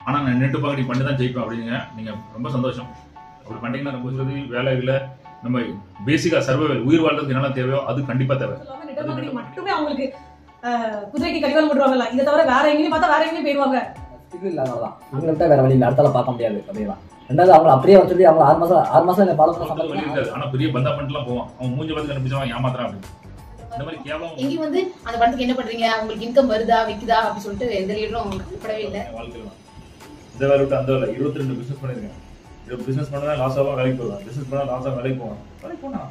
ஆனா நான் net marketing பண்ணி தான் ஜெயிப்பேன் அப்படிங்க. நீங்க ரொம்ப சந்தோஷம். அப்படி பண்ணீங்கன்னா ரொம்ப சொல்றது வேலை இல்லை. நம்ம பேசிக்கா சர்வைவல் உயிர் வாழ்றதுக்கு என்னென்ன தேவையோ அது கண்டிப்பா தேவை. நெட் மார்க்கெட்டிங் மட்டுமே அவங்களுக்கு குதிரைக்கு கடிவாளம் போடுவாங்கல்ல, இதை தவிர வேற எங்கேயும் பார்த்தா வேற எங்கேயும் போயிடுவாங்க. ஸ்கில் இல்லாததான் இவங்களை விட்டா வேற வழி இல்லை, அடுத்தால பார்க்க முடியாது அப்படின்னா. ரெண்டாவது அவங்க அப்படியே வச்சு அவங்க 6 மாசம் என்ன ஃபாலோ பண்ண சம்பளம். ஆனா பெரிய பந்தா பண்ணிட்டுலாம் போவான். அவன் மூஞ்ச பார்த்து கண்டுபிடிச்சவன் ஏமாத்துறான் அப்படின்னு. இந்த மாதிரி கேவலம் எங்கேயும் வந்து அந்த பணத்துக்கு என்ன பண்றீங்க, உங்களுக்கு இன்கம் வருதா விக்குதா அப்படின்னு சொல்லிட்டு எந்த லீடரும் அவங்களுக்கு கூப்பிடவே இல்லை. வாழ்க்கையில இந்த வேலை விட்டு அந்த வேலை 22 பிசினஸ் பண்ணிருக்கேன். இது பிசினஸ் பண்ணா லாஸ் ஆகும், வேலைக்கு போவான். பிசினஸ் பண்ணா லாஸ் ஆகும், வேலைக்கு போவான். வேலைக்கு போனா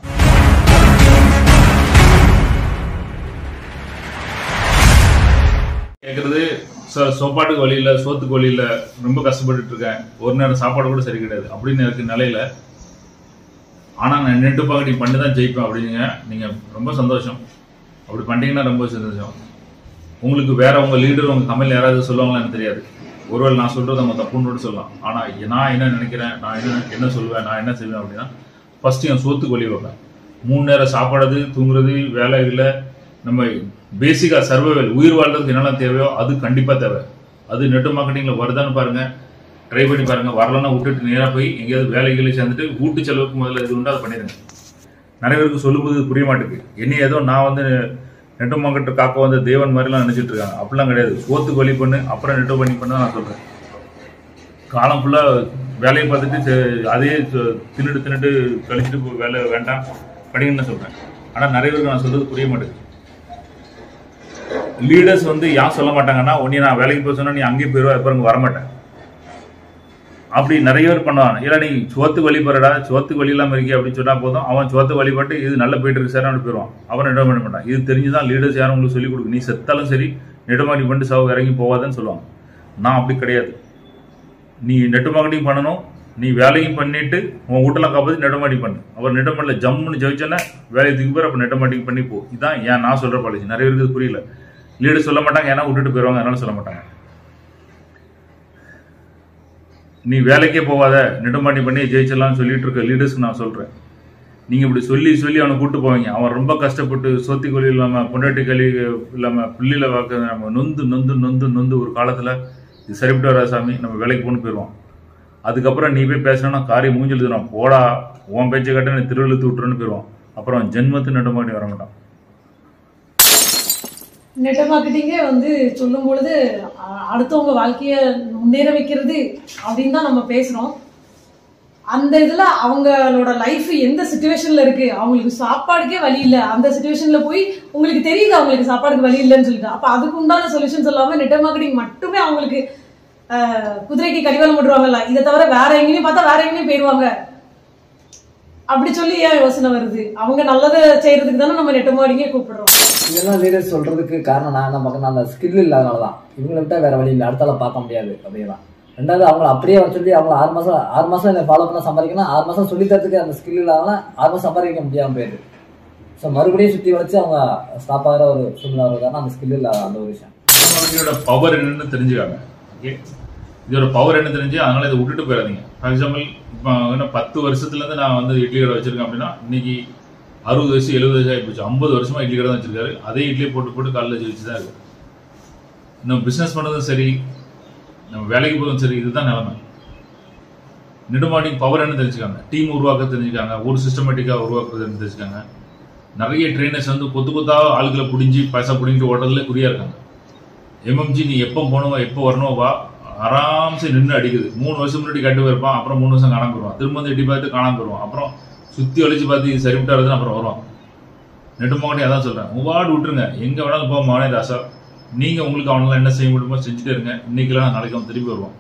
கேட்கறது சோப்பாட்டுக்கு வழி இல்லை, சோத்துக்கு வழி இல்லை, ரொம்ப கஷ்டப்பட்டு இருக்கேன், ஒரு நேரம் சாப்பாடு கூட சரி கிடையாது அப்படின்னு இருக்கு நிலையில. ஆனா நான் நெட் மார்க்கெட்டிங் பண்ணி தான் ஜெயிப்பேன் அப்படிங்க. நீங்க ரொம்ப சந்தோஷம். அப்படி பண்ணீங்கன்னா ரொம்ப சந்தோஷம். உங்களுக்கு வேற உங்க லீடர் உங்க கம்பெனியில் யாராவது சொல்லுவாங்களா எனக்கு தெரியாது. ஒருவேளை நான் சொல்றது அவங்க தப்புன்னு சொல்லலாம். ஆனா நான் என்ன நினைக்கிறேன், நான் என்ன சொல்லுவேன், நான் என்ன செய்வேன் அப்படின்னா, ஃபர்ஸ்ட் என் சோத்துக்கு வழி வைப்பேன். 3 நேரம் சாப்பாடு, தூங்குறது, வேலை இல்லை, நம்ம பேசிக்கா சர்வைவல் உயிர் வாழ்றதுக்கு என்னென்ன தேவையோ அது கண்டிப்பா தேவை. அது நெட் மார்க்கெட்டிங்ல வருதான்னு பாருங்க, ட்ரை பண்ணி பாருங்க. வரலன்னா விட்டுட்டு நேராக போய் எங்கேயாவது வேலைகளை சேர்ந்துட்டு வீட்டு செலவுக்கு முதல்ல இது உண்டு அதை பண்ணிடுங்க. நிறைய பேருக்கு சொல்லும்போது புரிய மாட்டேங்குது. என்ன ஏதோ நான் வந்து நெட் மார்க்கெட்டு காக்க வந்து தேவன் மாதிரிலாம் நினைச்சிட்டு இருக்காங்க. அப்படிலாம் கிடையாது. சோத்துக்கு வழி பண்ணு, அப்புறம் நெட் பண்ணி பண்ண நான் சொல்றேன். காலம் ஃபுல்லா வேலையை பார்த்துட்டு அதே தின்னுட்டு கழிச்சுட்டு வேலை வேண்டாம் படிங்கன்னு சொல்றேன். ஆனா நிறைய பேருக்கு நான் சொல்றது புரிய மாட்டேங்குது. லீடர்ஸ் வந்து யார் சொல்ல மாட்டாங்கன்னா, ஒன்னு நான் வேலைக்கு போய் சொன்னா நீ அங்கேயும் போயிடுவா, அப்புறம் வரமாட்டேன் அப்படி நிறைய பேர் பண்ணுவாங்க. இல்லை நீ சோத்துக்கு வழி போறடா, சோத்துக்கு வழி இல்லாமல் இருக்கே அப்படின்னு சொன்னா போதும், அவன் சோத்து வழிபட்டு இது நல்ல போயிட்டு இருக்கு சார் அப்படி போயிடுவான். அவன் நெட் பண்ண மாட்டான். இது தெரிஞ்சுதான் லீடர்ஸ் யாரும் உங்களுக்கு சொல்லிக் கொடுக்கு. நீ செத்தாலும் சரி நெட் மார்க்கெட்டிங் பண்ணிட்டு சாவு இறங்கி போவாதுன்னு சொல்லுவாங்க. நான் அப்படி கிடையாது. நீ நெட் மார்க்கெட்டிங் பண்ணணும், நீ வேலையும் பண்ணிட்டு உன் வீட்டெல்லாம் காப்பாற்றி நெட் மார்க்கெட்டிங் பண்ணு. அவர் நெட் பண்ணல ஜம்முன்னு ஜெயிச்சோன்னா வேலையை தூக்கி போய் அப்போ நெட் மார்க்கெட்டிங் பண்ணி போ. இதான் ஏன் நான் சொல்ற பாலிசி. நிறைய பேருக்கு புரியல. லீடர் சொல்ல மாட்டாங்க, ஏன்னா விட்டுட்டு போயிடுவாங்க, அதனால சொல்ல மாட்டாங்க. நீ வேலைக்கே போவாத நெட் மார்க்கெட்டிங் பண்ணி ஜெயிச்சிடலாம்னு சொல்லிட்டு இருக்க லீடர்ஸ்க்கு நான் சொல்றேன், நீங்க இப்படி சொல்லி அவனை கூப்பிட்டு போவீங்க. அவன் ரொம்ப கஷ்டப்பட்டு சொத்தி கொலி இல்லாம பொண்டாட்டி கழி இல்லாம பிள்ளையில வாக்க நம்ம நொந்து நொந்து நொந்து நொந்து ஒரு காலத்துல இது சரிப்பட்டு வரா சாமி நம்ம வேலைக்கு போன்னு போயிடுவான். அதுக்கப்புறம் நீ போய் பேசணும்னா காரியம் மூஞ்சில் தருவான். போடா உன் பேச்சை கட்ட நீ திருவிழுத்து விட்டுருன்னு போயிடுவான். அப்புறம் ஜென்மத்து நெட் மார்க்கெட்டிங் வர மாட்டான். நெட் மார்க்கெட்டிங்கே வந்து சொல்லும் பொழுது அடுத்தவங்க வாழ்க்கைய முன்னேற வைக்கிறது அப்படின்னு தான் நம்ம பேசுறோம். அந்த இதுல அவங்களோட லைஃப் எந்த சிச்சுவேஷன்ல இருக்கு, அவங்களுக்கு சாப்பாடுக்கே வழி இல்லை, அந்த சிச்சுவேஷன்ல போய் உங்களுக்கு தெரியுது அவங்களுக்கு சாப்பாடுக்கு வழி இல்லைன்னு சொல்லிட்டு, அப்ப அதுக்கு உண்டான சொல்யூஷன்ஸ் எல்லாமே நெட் மார்க்கெட்டிங் மட்டுமே அவங்களுக்கு குதிரைக்கு கடிவாளம் போடுவாங்கல்ல, இதை தவிர வேற எங்கேயும் பார்த்தா வேற எங்கேயும் போயிடுவாங்க அப்படி சொல்லி ஏன் யோசனை வருது? அவங்க நல்லதை செய்யறதுக்கு தானே நம்ம நெட் மார்க்கெட்டிங்கே கூப்பிடுறோம். இதெல்லாம் லீடர்ஸ் சொல்றதுக்கு காரணம் நமக்கு அந்த ஸ்கில் இல்லாதனாலதான். இவங்களை விட்டா வேற வழி இல்லை, அடுத்தால பார்க்க முடியாது அப்படின்னா. ரெண்டாவது அவங்க அப்படியே வர சொல்லி அவங்க 6 மாசம் என்ன ஃபாலோ பண்ண சம்பாதிக்கணும். 6 மாசம் சொல்லி தரத்துக்கு அந்த ஸ்கில் இல்லாதனால 6 மாசம் சம்பாதிக்க முடியாம போயிடுது. ஸோ மறுபடியும் சுற்றி வச்சு அவங்க ஸ்டாப் ஆகிற ஒரு சூழ்நிலை வருதுன்னா அந்த ஸ்கில் இல்லாத அந்த ஒரு விஷயம். இதோட பவர் என்னன்னு தெரிஞ்சுக்காங்க. ஓகே, இதோட பவர் என்ன தெரிஞ்சு அதனால இதை விட்டுட்டு போயிடாதீங்க. ஃபார் எக்ஸாம்பிள் இப்போ 10 வருஷத்துலேருந்து நான் வந்து இட்லி கடை வச்சிருக்கேன் அப்படின்னா இன்னைக்கு 60 வயசு 70 வயசு ஆகிப்போச்சு. 50 வருஷமா இட்லி கடை தான் வச்சிருக்காரு. அதே இட்லியை போட்டு காலையில் ஜெயிச்சு தான் இருக்கு. நம்ம பிஸ்னஸ் பண்ணதும் சரி, நம்ம வேலைக்கு போதும் சரி, இதுதான் நிலைமை. நெட் மார்க்கெட்டிங் பவர் என்ன தெரிஞ்சுக்காங்க, டீம் உருவாக்க தெரிஞ்சுக்காங்க, ஒரு சிஸ்டமேட்டிக்காக உருவாக்குறது தெரிஞ்சுக்காங்க. நிறைய ட்ரெயினர்ஸ் வந்து கொத்தா ஆளுகளை பிடிஞ்சி பைசா பிடிங்கிட்டு ஓட்டுறதுல குறியா இருக்காங்க. எம்எம்ஜி நீ எப்போ போகணுவா எப்போ வரணும் வா ஆராம்சே நின்று அடிக்குது. 3 வருஷம் முன்னாடி கட்டு போயிருப்பான், அப்புறம் 3 வருஷம் காணாம போயிடுவான், திரும்ப வந்து எட்டி பார்த்து காணாம போயிடுவான், அப்புறம் சுற்றி ஒழிச்சு பார்த்து இது சரிவிட்டா வருதுன்னு அப்புறம் வருவான். நெட் மார்க்கெட்டிங் அதான் சொல்றேன், உவாடு விட்டுருங்க, எங்க வேணாலும் போக மானே ராசா. நீங்க உங்களுக்கு அவனால என்ன செய்ய முடியுமோ செஞ்சுட்டே இருங்க. இன்னைக்கெல்லாம் நாளைக்கு அவன் திருப்பி வருவான்.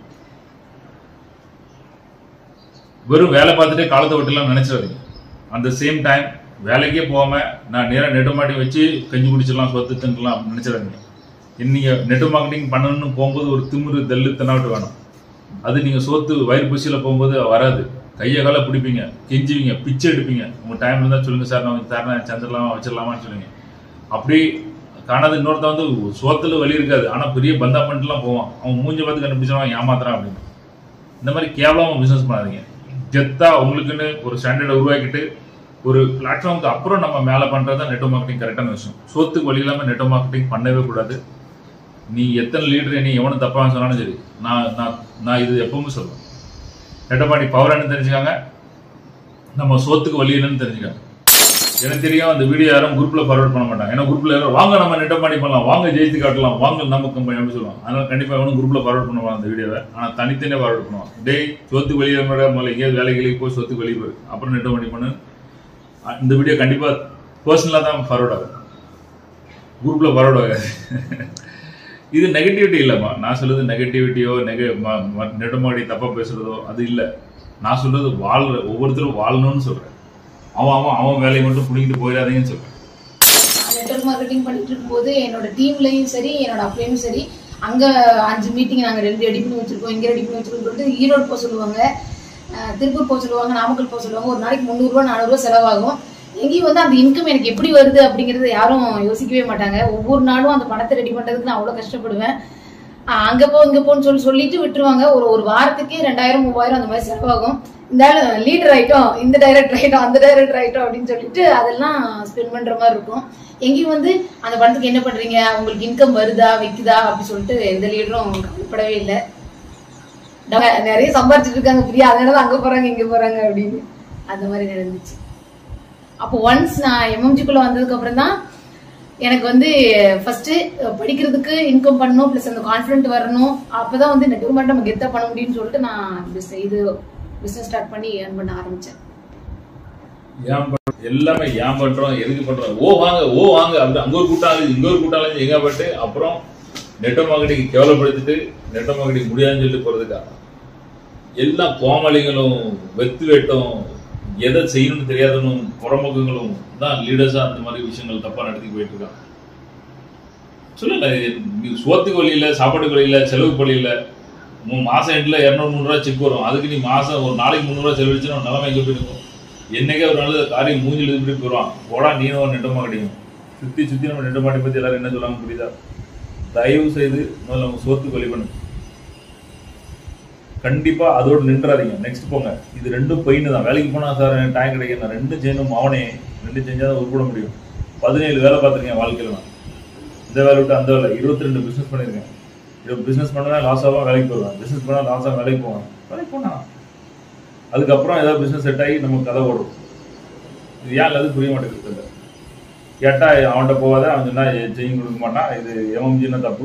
வெறும் வேலை பார்த்துட்டே காலத்தை விட்டுலாம் நினைச்சிடாதீங்க. அந்த சேம் டைம் வேலைக்கே போகாம நான் நேராக நெட் மார்க்கெட்டிங் வச்சு கஞ்சி குடிச்சிடலாம் சொத்து தின்லாம் அப்படின்னு நினைச்சிடாதீங்க. நீங்க நெட் மார்க்கெட்டிங் பண்ணணும்னு போகும்போது ஒரு திமிரு தெல்லு தென்னாட்டு வேணும். அது நீங்க சோத்து வயிறு பசியில போகும்போது வராது. கையை கால பிடிப்பீங்க, கெஞ்சுவீங்க, பிச்சை எடுப்பீங்க. உங்க டைம் இருந்தா சொல்லுங்க சார், நான் தரேன் சந்திரலாமா வச்சிடலாமான்னு சொல்லுங்க. அப்படி காணாது இன்னொருத்த வந்து சோத்துல வலி இருக்காது, ஆனா பெரிய பந்தா பண்ணிட்டுலாம் போவான். அவன் மூஞ்ச பார்த்து கண்டுபிடிச்சான் ஏமாத்துறான் அப்படின்னு. இந்த மாதிரி கேவலமா பிசினஸ் பண்ணாதீங்க. ஜெத்தா உங்களுக்குன்னு ஒரு ஸ்டாண்டர்டை உருவாக்கிட்டு ஒரு பிளாட்ஃபார்முக்கு அப்புறம் நம்ம மேலே பண்றதா நெட் மார்க்கெட்டிங் கரெக்டான விஷயம். சோத்துக்கு வழி இல்லாம நெட் மார்க்கெட்டிங் பண்ணவே கூடாது. நீ எத்தனை லீடர் நீ எவனும் தப்பா சொன்னாலும் சரி, நான் நான் இது எப்பவுமே சொல்றேன். நெட்டமாடி பவர் என்னன்னு தெரிஞ்சுக்காங்க, நம்ம சோத்துக்கு வழி என்னன்னு தெரிஞ்சுக்காங்க. எனக்கு தெரியும் அந்த வீடியோ யாரும் குரூப்ல ஃபார்வர்ட் பண்ண மாட்டாங்க. ஏன்னா குரூப்ல யாரும் வாங்க நம்ம நெட்டமாடி பண்ணலாம், வாங்க ஜெயித்து காட்டலாம், வாங்க நம்ம கம்பெனி அப்படி சொல்லுவாங்க. அதனால கண்டிப்பா எவனும் குரூப்ல ஃபார்வர்ட் பண்ணுவாங்க அந்த வீடியோவை. ஆனா தனித்தனியாக ஃபார்வர்ட் பண்ணுவாங்க. டேய் சோத்துக்கு வெளியே முதல்ல எங்கேயாவது வேலைகளுக்கு போய் சோத்துக்கு வெளியே போய் அப்புறம் நெட்டமாடி பண்ணு. இந்த வீடியோ கண்டிப்பா பர்சனலா தான் ஃபார்வர்ட் ஆகும், குரூப்ல ஃபார்வர்ட் ஆகாது. இது நெகட்டிவிட்டி இல்லைம்மா. நான் சொல்றது நெகட்டிவிட்டியோ நெட்டமாடி தப்பா பேசுறதோ அது இல்லை. நான் சொல்றது ஒவ்வொருத்தரும் வாழணும்னு சொல்றேன். அவன் வேலையை மட்டும் பிடிக்கிட்டு போயிடாதீங்கன்னு சொல்றேன். நெட்வொர்க் மார்க்கெட்டிங் பண்ணிட்டு இருக்கும்போது என்னோட டீம்லயும் சரி, என்னோட அப்ளையும் சரி, அங்க 5 மீட்டிங் நாங்க ரெடி பண்ணி வச்சிருக்கோம், இங்க ரெடி பண்ணி வச்சிருக்கோம் சொல்லிட்டு ஈரோடு போக சொல்லுவாங்க, திருப்பூர் போக சொல்லுவாங்க, நாமக்கல் போக சொல்லுவாங்க. ஒரு நாளைக்கு 300 ரூபா 400 ரூபா செலவாகும். எங்கேயும் வந்து அந்த இன்கம் எனக்கு எப்படி வருது அப்படிங்கறது யாரும் யோசிக்கவே மாட்டாங்க. ஒவ்வொரு நாளும் அந்த பணத்தை ரெடி பண்றதுக்கு நான் அவ்வளவு கஷ்டப்படுவேன். அங்க போ இங்க போன்னு சொல்லிட்டு விட்டுருவாங்க. ஒரு வாரத்துக்கு 2000 3000 அந்த மாதிரி செலவாகும். இந்த லீடர் ஆயிட்டோம், இந்த டைரக்டர் ஆயிட்டோம், அந்த டைரக்டர் ஆயிட்டோம் அப்படின்னு சொல்லிட்டு அதெல்லாம் ஸ்பெண்ட் பண்ற மாதிரி இருக்கும். எங்கேயும் வந்து அந்த பணத்துக்கு என்ன பண்றீங்க, உங்களுக்கு இன்கம் வருதா வைக்குதா அப்படி சொல்லிட்டு எந்த லீடரும் கவலைப்படவே இல்லை. நிறைய சம்பாதிச்சுட்டு இருக்காங்க பிரியா, அதனால அங்க போறாங்க இங்க போறாங்க அப்படின்னு அந்த மாதிரி நடந்துச்சு. அப்போ ஒன்ஸ் நான் எம்எம்ஜிக்குள்ள வந்ததுக்கு அப்புறம் தான் எனக்கு வந்து ஃபர்ஸ்ட் படிக்கிறதுக்கு இன்கம் பண்ணணும், பிளஸ் அந்த கான்ஃபிடென்ட் வரணும். அப்பதான் வந்து நெட்வொர்க் நம்ம கெத்தா பண்ண முடியும்னு சொல்லிட்டு நான் இது பிசினஸ் ஸ்டார்ட் பண்ணி ஏர்ன் பண்ண ஆரம்பிச்சேன். எல்லாமே ஏன் பண்றோம், எதுக்கு பண்றோம், ஓ வாங்க அப்படி அங்க ஒரு கூட்டம் இங்க ஒரு கூட்டம் எங்க பட்டு அப்புறம் நெட்வொர்க் மார்க்கெட்டிங் கேவலப்படுத்திட்டு நெட்வொர்க் மார்க்கெட்டிங் முடியாதுன்னு சொல்லிட்டு போறதுக்காக எல்லா கோமாளிகளும் வெத்து வேட்டும் எதை செய்யணும்னு தெரியாதவனும் புறமுகங்களும் தான் லீடர்ஸா அந்த மாதிரி விஷயங்கள் தப்பா நடத்தி போயிட்டு இருக்காங்க. சொல்லல சோத்துக்கு வழி இல்லை, சாப்பாட்டுக்கு வழி இல்லை, செலவுக்கு வழி இல்லை. மாசம் எண்ட்ல 200-300 ரூபா செக் வரும். அதுக்கு நீ மாசம் ஒரு நாளைக்கு 300 ரூபா செலவழிச்சுன்னா நிலைமை எங்க போயிருக்கும். என்னைக்கே ஒரு நாள் காரியம் மூஞ்சில் எழுதி போயிடுவான். போடா நீனும் நெட்டமாக கிடைக்கும். சுத்தி நம்ம நெட்டமாட்டி பத்தி எல்லாரும் என்ன சொல்லாம புரியுதா? தயவு செய்து முதல்ல அவங்க சோத்துக்கு வழி பண்ணு. கண்டிப்பா அதோடு நின்றாதீங்க, நெக்ஸ்ட் போங்க. இது ரெண்டும் பெயின் தான். வேலைக்கு போனா சார் டைம் கிடைக்கும், நான் 2 செய்யணும் அவனே 2 செஞ்சாதான் உருப்பட முடியும். 17 வேலை பார்த்துருக்கேன் வாழ்க்கையில. நான் இந்த வேலை விட்டு அந்த வேலை 22 பிசினஸ் பண்ணியிருக்கேன். பிசினஸ் பண்ணா லாஸ் ஆகும், வேலைக்கு போடுவேன். பிசினஸ் பண்ணா லாஸ் ஆகும், வேலைக்கு போனா அதுக்கப்புறம் ஏதாவது பிசினஸ் செட் ஆகி நமக்கு கதை ஓடும். இது ஏன் இல்லாத புரிய மாட்டேங்குது. கேட்டா அவன்கிட்ட போகாத, அவன் சொன்னா செய்யும் கொடுக்க மாட்டான், இது எம்எம்ஜின்னா தப்பு.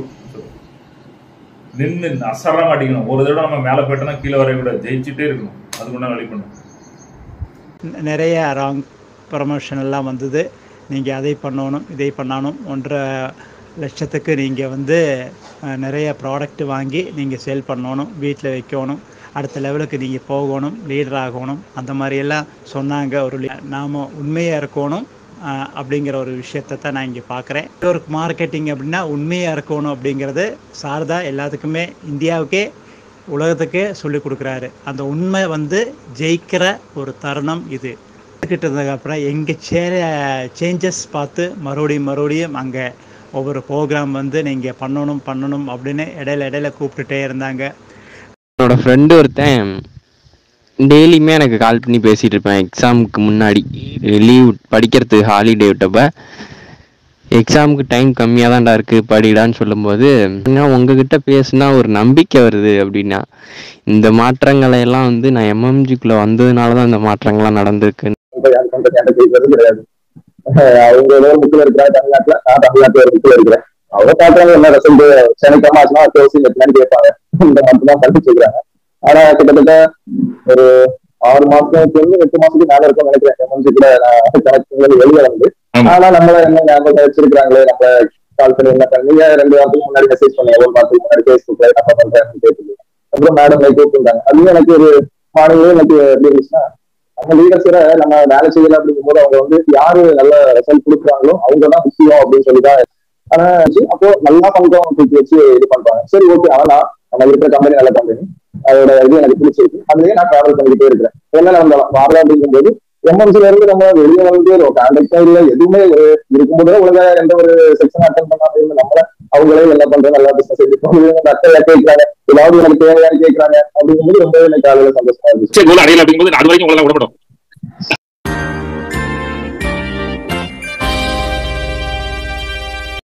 நின்று அசர மாட்டேங்கணும். ஒரு தடவை நம்ம மேலே போயிட்டோம்னா கீழே வரைய கூட ஜெயிச்சுட்டே இருக்கணும். அதுக்குன்னா வேலை பண்ணணும். நிறைய ராங் ப்ரமோஷன் எல்லாம் வந்தது. நீங்கள் அதை பண்ணணும் இதை பண்ணணும், 1.5 லட்சத்துக்கு நீங்கள் வந்து நிறைய ப்ராடக்ட் வாங்கி நீங்கள் சேல் பண்ணணும், வீட்டில் வைக்கணும், அடுத்த லெவலுக்கு நீங்கள் போகணும், லீடர் ஆகணும், அந்த மாதிரியெல்லாம் சொன்னாங்க. நாம் உண்மையாக இருக்கணும் அப்படிங்கிற ஒரு விஷயத்தை தான் நான் இங்கே பார்க்குறேன். ஒரு மார்க்கெட்டிங் அப்படின்னா உண்மையாக இருக்கணும் அப்படிங்கிறது சாரதா எல்லாத்துக்குமே, இந்தியாவுக்கே உலகத்துக்கே சொல்லி கொடுக்குறாரு. அந்த உண்மை வந்து ஜெயிக்கிற ஒரு தருணம் இது. கிட்டதுக்கப்புறம் எங்கே சேஞ்சஸ் பார்த்து மறுபடியும் அங்கே ஒவ்வொரு ப்ரோக்ராம் வந்து நீங்கள் பண்ணணும் அப்படின்னு இடையில கூப்பிட்டுட்டே இருந்தாங்க. என்னோட ஃப்ரெண்டு ஒருத்தன் டெய்லியுமே எனக்கு கால் பண்ணி பேசிகிட்டு இருப்பேன். எக்ஸாமுக்கு முன்னாடி லீவ் படிக்கிறதுக்கு ஹாலிடே விட்டப்போ, எக்ஸாமுக்கு டைம் கம்மியாக தான்டா இருக்குது படிடான்னு சொல்லும்போது, உங்ககிட்ட பேசுனா ஒரு நம்பிக்கை வருது அப்படின்னா. இந்த மாற்றங்களை எல்லாம் வந்து நான் எம்எம்ஜிக்குள்ளே வந்ததுனால தான் இந்த மாற்றங்கள்லாம் நடந்திருக்கு. அவங்க ஏதோ ஒரு புக்கில் இருக்கிறா தமிழ்நாட்டுல, நான் தமிழ்நாட்டுல ஒரு புக்கில் இருக்கிறேன். அவங்க பாக்குறாங்க என்ன ரிசல்ட் சனிக்கமா ஆச்சுன்னா கேட்பாங்க. இந்த மட்டும் தான் படிச்சு வச்சுக்கிறாங்க. ஆனா கிட்டத்தட்ட ஒரு 6 மாசத்துக்கு 8 மாசத்துக்கு மேல இருக்கும் நினைக்கிறேன் எம்எம்ஜி கூட நான் கணக்கு வெளியே வந்து. ஆனா நம்மள என்ன ஞாபகம் வச்சிருக்காங்களே, நம்ம கால் பண்ணி என்ன பண்ணீங்க 2 வாரத்துக்கு முன்னாடி மெசேஜ் பண்ணேன், 1 மாசத்துக்கு முன்னாடி பேஸ்புக்ல என்ன பண்றேன்னு கேட்டு அப்புறம் மேடம் கூப்பிட்டுருந்தாங்க. அதுவும் எனக்கு ஒரு மாநிலம் எனக்கு எப்படி இருந்துச்சுன்னா, நம்ம லீடர்ஸோட நம்ம வேலை செய்யல அப்படிங்கும் போது அவங்க வந்து யாரு நல்ல ரிசல்ட் கொடுக்குறாங்களோ அவங்கதான் முக்கியம் அப்படின்னு சொல்லிதான். ஆனா அப்போ நல்லா பண்றோம் தூக்கி வச்சு இது பண்றாங்க. சரி ஓகே, ஆனா நம்ம இருக்கிற கம்பெனி நல்ல கம்பெனி, அதோட இது எனக்கு பிடிச்சிருக்கு, அதுலயே நான் டிராவல் பண்ணிக்கிட்டே இருக்கிறேன். என்ன நடந்தாலும் மாறலாம் அப்படிங்கும் போது எம்எம்சில இருந்து நம்ம வெளியே வந்து கான்டாக்டா இல்லை எதுவுமே இருக்கும்போது உலக எந்த ஒரு செக்ஷன் அட்டன் பண்ணாம இருந்து நம்மள அவங்களே என்ன பண்றோம் நல்லா பிசினஸ் அட்டையா கேட்கறாங்க, ஏதாவது எனக்கு தேவையானு கேட்கறாங்க அப்படிங்கும்போது ரொம்பவே எனக்கு காலையில சந்தோஷமா இருந்துச்சு.